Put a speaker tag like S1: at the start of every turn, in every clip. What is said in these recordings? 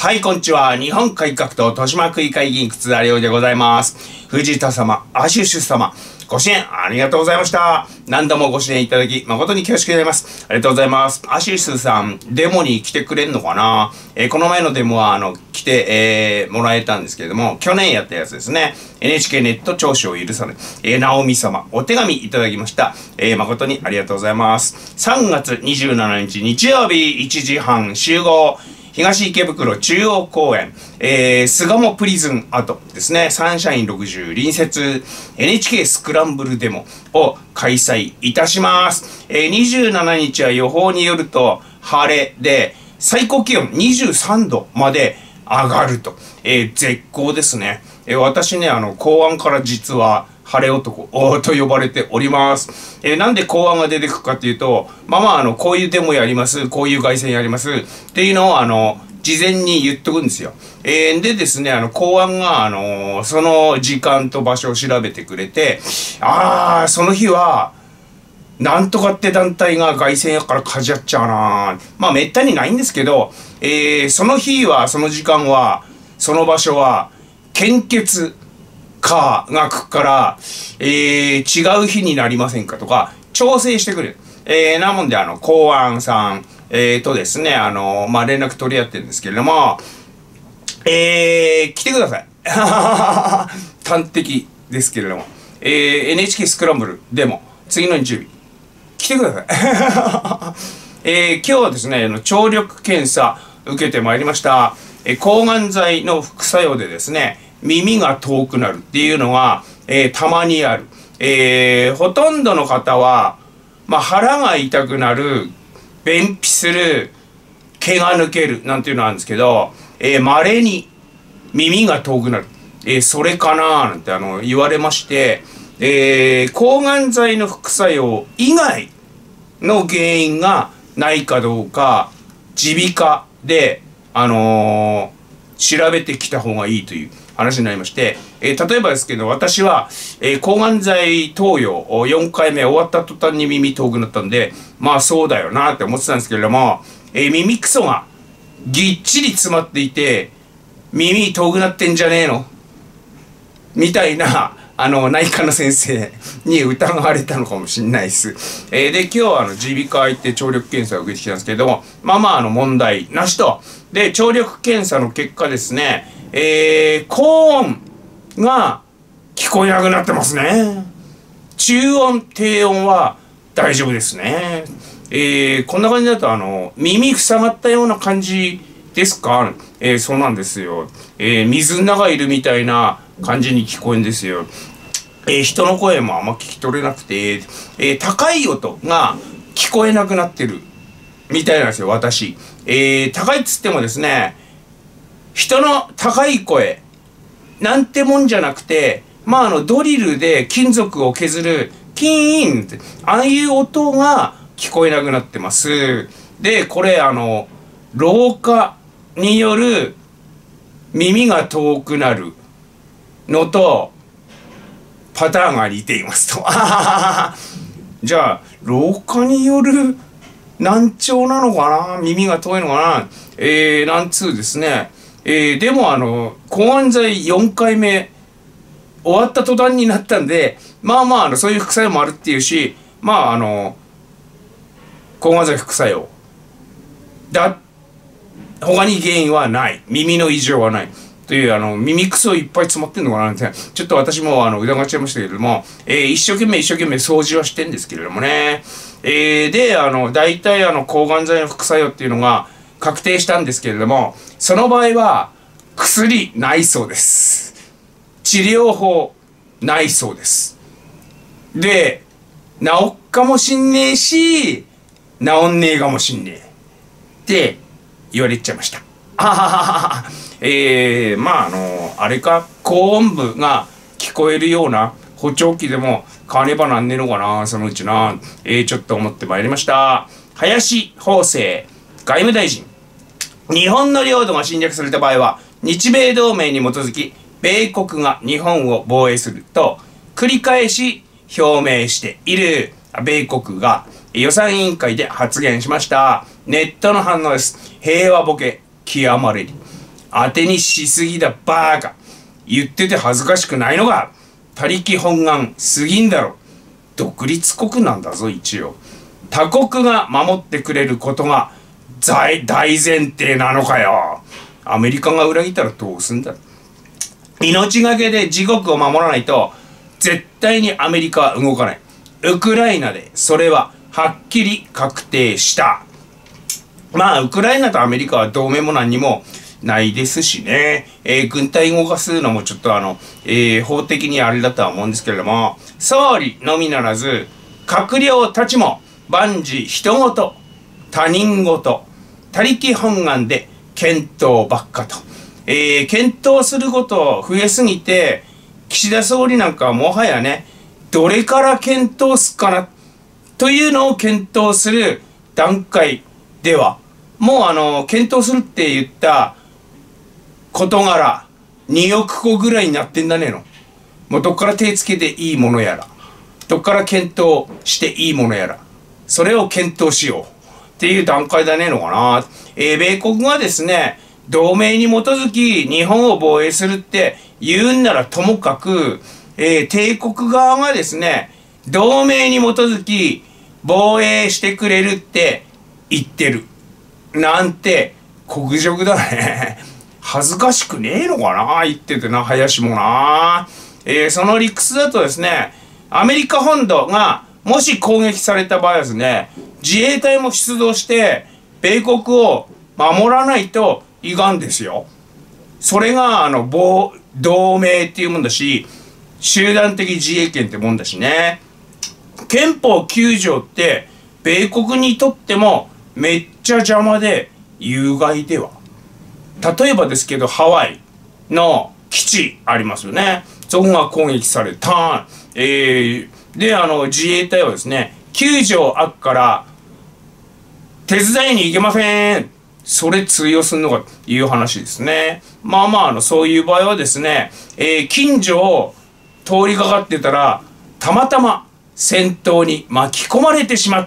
S1: はい、こんにちは。日本改革党豊島区議会議員靴田亮でございます。藤田様、アシュシュ様、ご支援ありがとうございました。何度もご支援いただき、誠に恐縮でございます。ありがとうございます。アシュシュさん、デモに来てくれんのかな？この前のデモは、来て、もらえたんですけれども、去年やったやつですね。NHK ネット聴取を許さない、直美様、お手紙いただきました。誠にありがとうございます。3月27日日曜日1時半集合。東池袋中央公園、巣鴨プリズン跡ですね、サンシャイン60隣接 NHK スクランブルデモを開催いたします。27日は予報によると晴れで、最高気温23度まで上がると。絶好ですね。私ね、公安から実は晴れ男と呼ばれております。なんで公安が出てくるかっていうと、こういうデモやります、こういう凱旋やりますっていうのを、事前に言っとくんですよ。でですね、公安が、その時間と場所を調べてくれて、その日は、なんとかって団体が凱旋やからかじゃっちゃうな。めったにないんですけど、その日は、その時間は、その場所は、献血が来くから、違う日になりませんかとか、調整してくれる。なもんで、公安さん、とですね、連絡取り合ってるんですけれども、来てください。端的ですけれども。NHK スクランブルでも、次の日曜日、来てください。今日はですね、聴力検査受けてまいりました。抗がん剤の副作用でですね、耳が遠くなるっていうのが、たまにある。ほとんどの方は、腹が痛くなる、便秘する、毛が抜ける、なんていうのあるんですけど、稀に耳が遠くなる。それかなーなんて言われまして、抗がん剤の副作用以外の原因がないかどうか、耳鼻科で、調べてきた方がいいという話になりまして、例えばですけど、私は、抗がん剤投与4回目終わった途端に耳遠くなったんで、そうだよなって思ってたんですけれども、耳くそがぎっちり詰まっていて、耳遠くなってんじゃねえのみたいな、内科の先生に疑われたのかもしれないです。で、今日は耳鼻科行って聴力検査を受けてきたんですけども、問題なしと。で、聴力検査の結果ですね、高音が聞こえなくなってますね。中音、低音は大丈夫ですね。こんな感じだと耳塞がったような感じですか？そうなんですよ。水の中いるみたいな感じに聞こえるんですよ。人の声もあんま聞き取れなくて、高い音が聞こえなくなってるみたいなんですよ、私。高いっつってもですね、人の高い声なんてもんじゃなくて、ドリルで金属を削るキーンって、ああいう音が聞こえなくなってます。で、これ老化による耳が遠くなるのとパターンが似ていますと。じゃあ、老化による難聴なのかな、耳が遠いのかな、なんつうですね。でも抗がん剤4回目終わった途端になったんで、そういう副作用もあるっていうし、抗がん剤副作用他に原因はない。耳の異常はない。という耳くそいっぱい詰まってんのかなって、ちょっと私も疑っちゃいましたけれども、一生懸命掃除はしてんですけれどもね。で、大体抗がん剤の副作用っていうのが確定したんですけれども、その場合は薬ないそうです。治療法ないそうです。で、治っかもしんねえし、治んねえかもしんねえって言われちゃいました。あれか、高音部が聞こえるような補聴器でも買わねばなんねえのかな、そのうちな。ちょっと思ってまいりました。林芳正外務大臣。日本の領土が侵略された場合は、日米同盟に基づき、米国が日本を防衛すると、繰り返し表明している米国が予算委員会で発言しました。ネットの反応です。平和ボケ極まれり。 当てにしすぎだバーカ。言ってて恥ずかしくないのが、他力本願すぎんだろ。独立国なんだぞ、一応。他国が守ってくれることが大前提なのかよ。アメリカが裏切ったらどうすんだ。命がけで自国を守らないと、絶対にアメリカは動かない。ウクライナでそれははっきり確定した。まあ、ウクライナとアメリカは同盟も何にもないですしね。軍隊動かすのもちょっと法的にあれだとは思うんですけれども、総理のみならず、閣僚たちも万事人事、他人事、他力本願で検討ばっかと。検討すること増えすぎて、岸田総理なんかはもはやね、どれから検討すっかな、というのを検討する段階では、もう検討するって言った事柄、2億個ぐらいになってんだねの。もうどっから手つけていいものやら、どっから検討していいものやら、それを検討しようっていう段階だねのかな。米国がですね、同盟に基づき日本を防衛するって言うんならともかく、帝国側がですね、同盟に基づき防衛してくれるって言ってる。なんて、国辱だね。恥ずかしくねえのかな言っててな、林もな。その理屈だとですね、アメリカ本土がもし攻撃された場合はですね、自衛隊も出動して、米国を守らないといかんですよ。それが、同盟っていうもんだし、集団的自衛権ってもんだしね。憲法9条って、米国にとってもめっちゃ邪魔で有害では。例えばですけど、ハワイの基地ありますよね。そこが攻撃された。で、自衛隊はですね、9条あっから、手伝いに行けません。それ通用するのかという話ですね。まあまあ、そういう場合はですね、近所を通りかかってたら、たまたま戦闘に巻き込まれてしまった。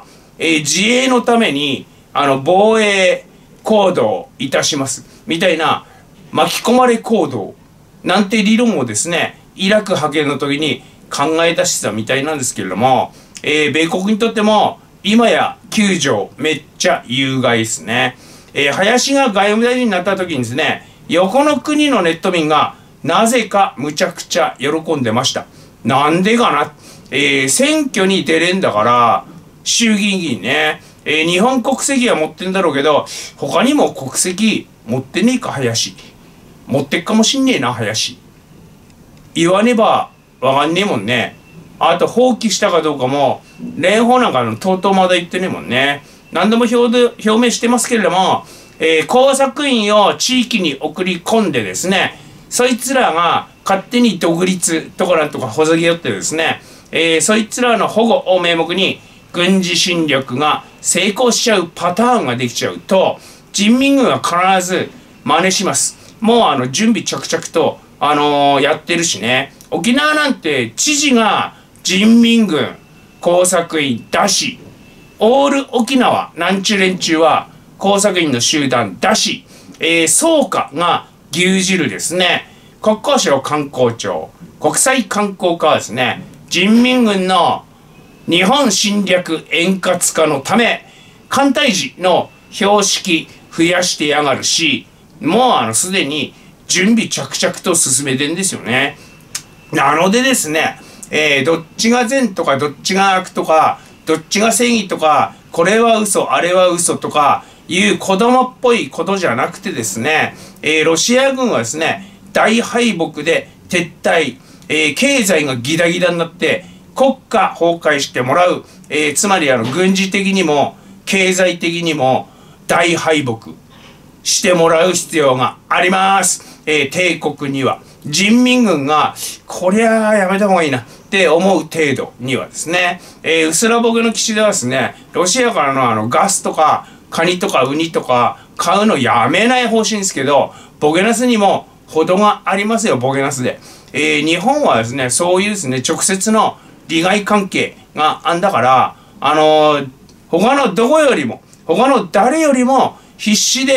S1: 自衛のために、防衛行動いたします。みたいな、巻き込まれ行動なんて理論をですね、イラク派遣の時に考え出してたみたいなんですけれども、米国にとっても、今や9条めっちゃ有害ですね。林が外務大臣になった時にですね、横の国のネット民がなぜかむちゃくちゃ喜んでました。なんでかな、選挙に出れんだから、衆議院議員ね、日本国籍は持ってんだろうけど、他にも国籍持ってねえか、林。持ってっかもしんねえな、林。言わねばわかんねえもんね。あと放棄したかどうかも、蓮舫なんかとうとうまだ言ってねえもんね。何度も表明してますけれども、工作員を地域に送り込んでですね、そいつらが勝手に独立とかなんとかほざきよってですね、そいつらの保護を名目に軍事侵略が成功しちゃうパターンができちゃうと、人民軍は必ず真似します。もう準備着々と、やってるしね。沖縄なんて知事が人民軍工作員だし、オール沖縄なんちゅう連中は工作員の集団だし、草加が牛耳ですね。国交省観光庁、国際観光課はですね、人民軍の日本侵略円滑化のため、艦隊時の標識増やしてやがるし、もうすでに準備着々と進めてんですよね。なのでですね、どっちが善とかどっちが悪とか、どっちが正義とか、これは嘘、あれは嘘とかいう子供っぽいことじゃなくてですね、ロシア軍はですね、大敗北で撤退、経済がギダギダになって国家崩壊してもらう、つまり軍事的にも経済的にも大敗北してもらう必要があります。帝国には人民軍がこりゃあやめた方がいいなって思う程度にはですね、うすらぼけの基地ではですね、ロシアからのガスとかカニとかウニとか買うのやめない方針ですけど、ボケナスにも程がありますよ、ボケナスで。日本はですね、そういうですね、直接の利害関係があんだから、他のどこよりも、他の誰よりも必死で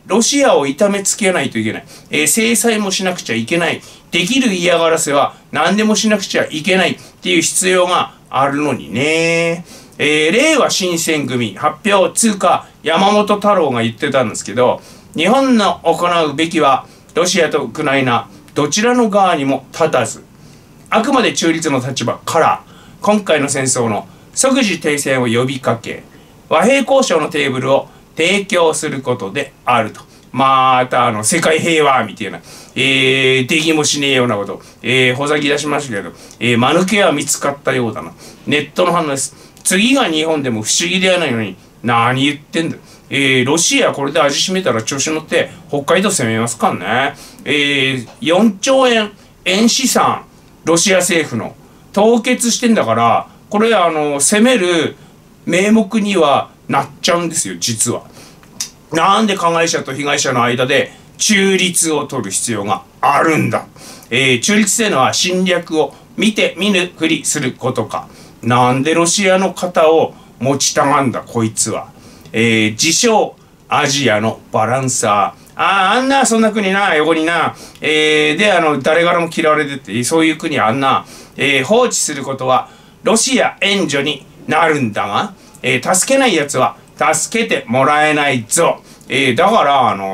S1: ロシアを痛めつけないといけない。制裁もしなくちゃいけない。できる嫌がらせは何でもしなくちゃいけないっていう必要があるのにね。令和新選組発表通過山本太郎が言ってたんですけど、日本の行うべきはロシアとウクライナどちらの側にも立たず、あくまで中立の立場から今回の戦争の即時停戦を呼びかけ、和平交渉のテーブルを提供することであると。また世界平和みたいな、できもしねえようなこと、ほざき出しましたけど、間抜けは見つかったようだな。ネットの反応です。次が日本でも不思議ではないのに、何言ってんだ。ロシアこれで味しめたら調子乗って北海道攻めますからね。4兆円円資産、ロシア政府の凍結してんだから、これ攻める名目にはなっちゃうんですよ、実は。なんで加害者と被害者の間で中立を取る必要があるんだ。中立というのは侵略を見て見ぬふりすることか。なんでロシアの肩を持ちたがんだ、こいつは。自称アジアのバランサー。あんな、そんな国な、横にな。で、誰からも嫌われてて、そういう国あんな、放置することはロシア援助になるんだが、助けない奴は助けてもらえないぞ。だから、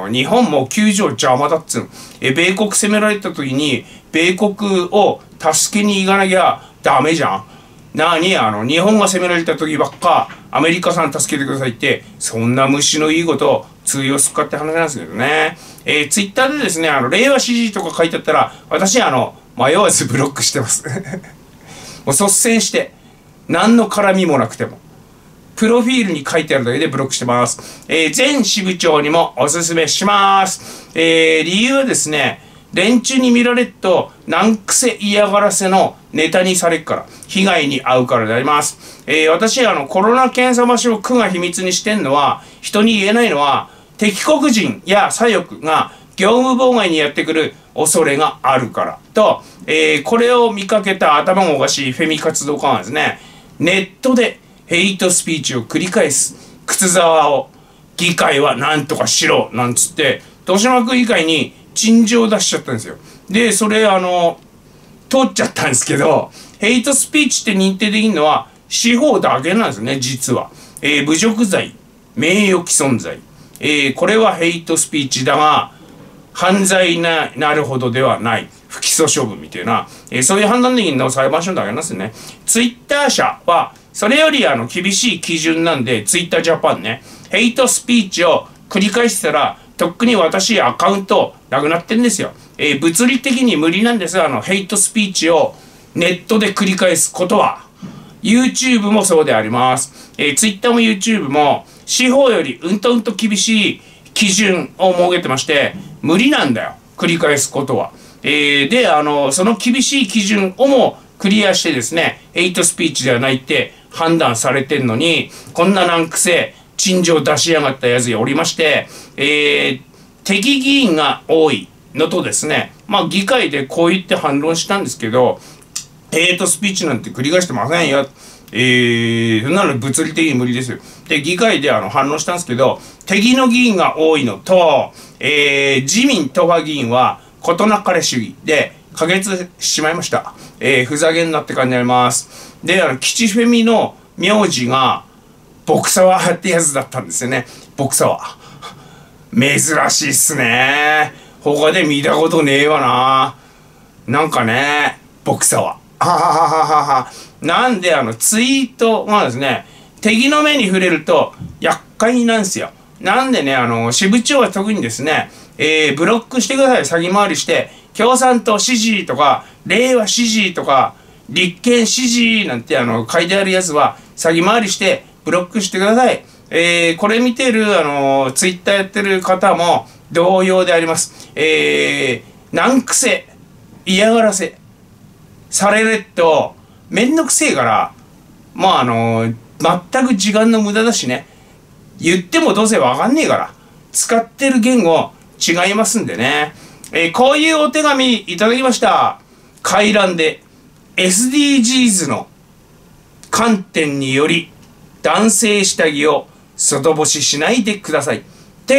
S1: 日本も救助邪魔だっつうの。米国攻められた時に、米国を助けに行かなきゃダメじゃん。日本が攻められた時ばっか、アメリカさん助けてくださいって、そんな虫のいいことを通用すっかって話なんですけどね。ツイッターでですね、令和支持とか書いてあったら、私迷わずブロックしてます。もう率先して、何の絡みもなくても。プロフィールに書いてあるだけでブロックしてます。全支部長にもおすすめします。理由はですね、連中に見られると難癖嫌がらせのネタにされっから、被害に遭うからであります。私コロナ検査場所を区が秘密にしてんのは、人に言えないのは、敵国人や左翼が業務妨害にやってくる恐れがあるからと、これを見かけた頭がおかしいフェミ活動家はですね、ネットでヘイトスピーチを繰り返す靴沢を議会は何とかしろなんつって豊島区議会に陳情を出しちゃったんですよ。でそれ通っちゃったんですけど、ヘイトスピーチって認定できるのは司法だけなんですね、実は。侮辱罪、名誉毀損罪、これはヘイトスピーチだが犯罪になるほどではない、不起訴処分みたいな、そういう判断できるのは裁判所だけなんですね。ツイッター社はそれより厳しい基準なんで、ツイッタージャパンね、ヘイトスピーチを繰り返したら、とっくに私アカウントなくなってんですよ。物理的に無理なんです、ヘイトスピーチをネットで繰り返すことは。YouTube もそうであります。Twitter も YouTube も司法よりうんと厳しい基準を設けてまして、無理なんだよ、繰り返すことは。で、その厳しい基準をもクリアしてですね、ヘイトスピーチではないって判断されてんのに、こんな難癖、陳情出しやがったやつがおりまして、敵議員が多いのとですね、議会でこう言って反論したんですけど、ヘイトスピーチなんて繰り返してませんよ。そんなの物理的に無理ですよ。で、議会で反論したんですけど、敵の議員が多いのと、自民党派議員は事なかれ主義で可決しちまいました。ふざけんなって感じになります。で、吉フェミの名字が、ボクサワーってやつだったんですよね。ボクサワー。珍しいっすね。他で見たことねえわな。なんかね、ボクサワー。なんでツイートがですね、敵の目に触れると厄介なんですよ。なんでね、支部長は特にですね、ブロックしてください。先回りして、共産党支持とか、令和支持とか、立憲支持なんて書いてあるやつは先回りしてブロックしてください。これ見てるツイッターやってる方も同様であります。難癖、嫌がらせされるとめんどくせえから、全く時間の無駄だしね。言ってもどうせわかんねえから。使ってる言語違いますんでね。こういうお手紙いただきました。回覧で SDGs の観点により男性下着を外干ししないでくださいって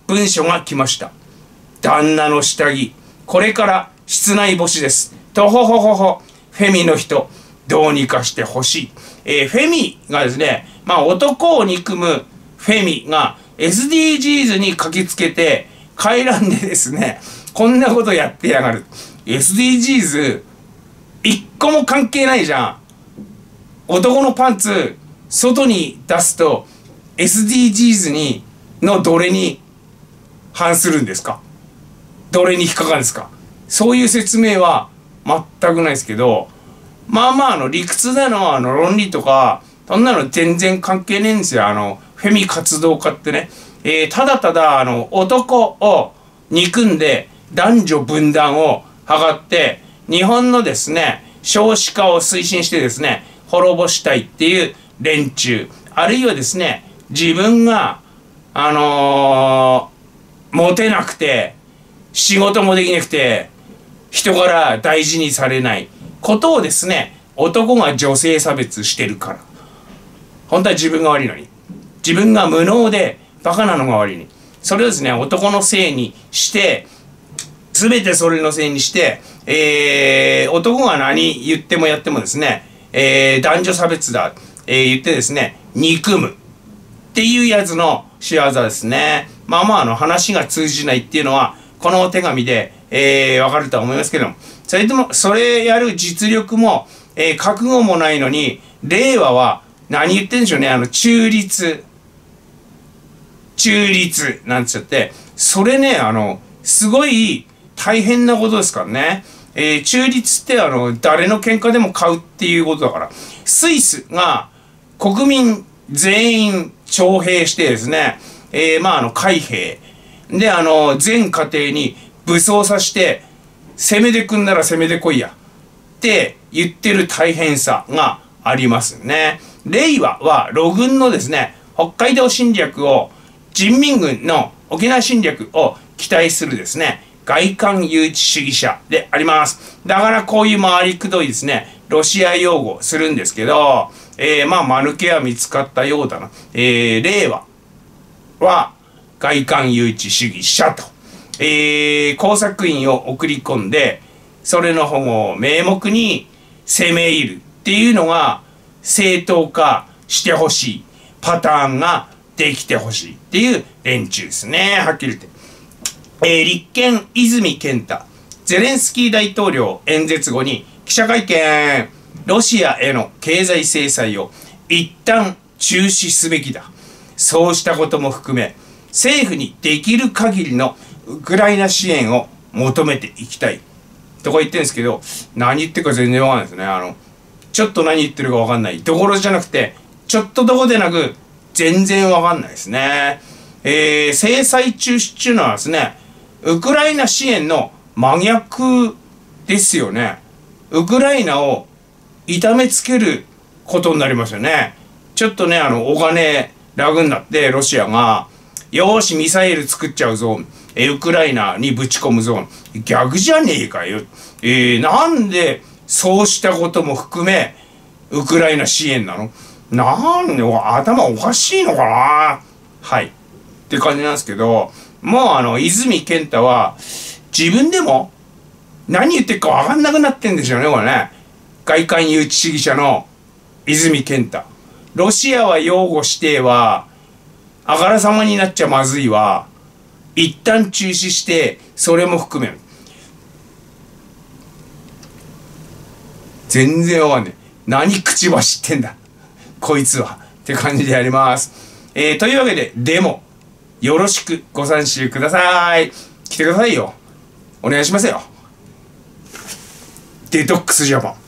S1: 文書が来ました。旦那の下着、これから室内干しです。とほほほほ。フェミの人、どうにかしてほしい。フェミがですね、男を憎むフェミが SDGs に駆けつけて、回覧でですね、こんなことやってやがる。SDGs、一個も関係ないじゃん。男のパンツ、外に出すと、SDGs のどれに反するんですか？どれに引っかかるんですか？そういう説明は全くないですけど、理屈だの、論理とか、そんなの全然関係ねえんですよ。フェミ活動家ってね。ただただ、男を憎んで男女分断を図って、日本のですね、少子化を推進してですね、滅ぼしたいっていう連中、あるいはですね、自分が、モテなくて、仕事もできなくて、人から大事にされないことをですね、男が女性差別してるから。本当は自分が悪いのに。自分が無能でバカなのが悪いのに。それをですね、男のせいにして、すべてそれのせいにして、男が何言ってもやってもですね、男女差別だ、言ってですね、憎むっていうやつの仕業ですね。話が通じないっていうのは、このお手紙で、わかるとは思いますけども、それやる実力も、覚悟もないのに、令和は何言ってんでしょうね、中立なんつって、それね、すごい大変なことですからね。中立って誰の喧嘩でも買うっていうことだから、スイスが国民全員徴兵してですね、海兵で、全家庭に武装させて、攻めてくんなら攻めてこいやって言ってる大変さがありますね。令和は路軍のですね、北海道侵略を、人民軍の沖縄侵略を期待するですね、外観誘致主義者であります。だからこういう回りくどいですね、ロシア擁護するんですけど、間抜けは見つかったようだな。令和は外観誘致主義者と、工作員を送り込んで、それの保護を名目に攻め入るっていうのが正当化してほしいパターンができてほしいっていう連中ですね。はっきり言って。立憲泉健太、ゼレンスキー大統領演説後に記者会見、ロシアへの経済制裁を一旦中止すべきだ。そうしたことも含め、政府にできる限りのウクライナ支援を求めていきたい。とか言ってるんですけど、何言ってるか全然わかんないですね。ちょっと何言ってるかわかんない。どころじゃなくて、ちょっとどこでなく、全然わかんないですね。制裁中止っていうのはですね、ウクライナ支援の真逆ですよね。ウクライナを痛めつけることになりますよね。ちょっとね、お金楽になって、ロシアが、よーし、ミサイル作っちゃうぞ。ウクライナにぶち込むぞ。逆じゃねえかよ。なんで、そうしたことも含め、ウクライナ支援なの？なんで、頭おかしいのかな？はい。って感じなんですけど、もう泉健太は、自分でも、何言ってるか分かんなくなってんですよね、これね。外観誘致主義者の泉健太。ロシアは擁護しては、あからさまになっちゃまずいわ。一旦中止して、それも含める。全然わかんない。何口走ってんだ。こいつは。って感じでやります。というわけで、デモ、よろしくご参集ください。来てくださいよ。お願いしますよ。デトックスジャパン。